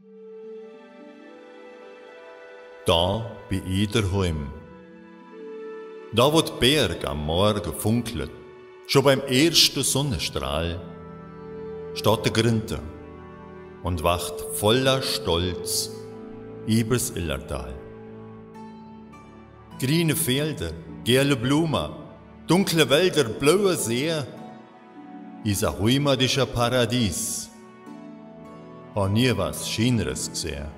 Da bin ich daheim. Da, wo die Berg am Morgen funkelt, schon beim ersten Sonnenstrahl, steht der Grünter und wacht voller Stolz übers Illertal. Grüne Felder, gelbe Blumen, dunkle Wälder, blaue See, ist ein heimatischer Paradies. Hab nie was Schöneres gesehen.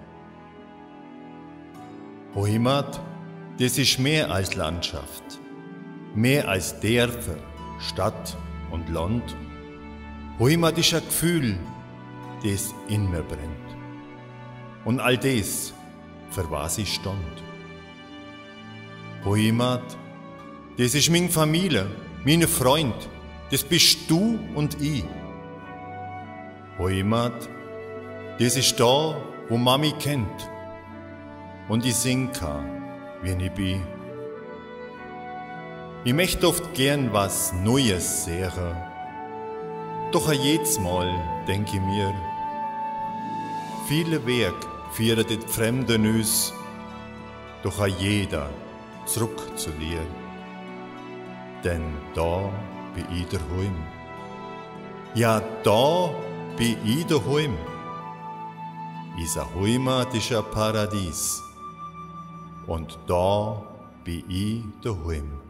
Heimat, das ist mehr als Landschaft, mehr als Dörfer, Stadt und Land. Heimat ist ein Gefühl, das in mir brennt. Und all das, für was ich stand. Heimat, das ist meine Familie, meine Freunde, das bist du und ich. Heimat, das ist da, wo Mami kennt und ich singen kann, wie ich bin. Ich möchte oft gern was Neues sehen, doch jedes Mal denk ich mir, viele Wege führen die Fremden uns, doch jeder zurück zu dir. Denn da bin ich daheim. Ja, da bin ich daheim. Ist ein heimatischer Paradies. Und da bin ich daheim.